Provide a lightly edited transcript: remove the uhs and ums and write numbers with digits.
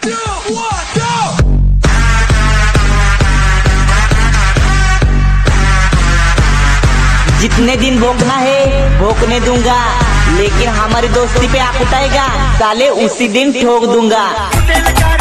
जितने दिन भोंकना है भोंकने दूंगा, लेकिन हमारी दोस्ती पे आँख उठाएगा साले उसी दिन ठोक दूंगा।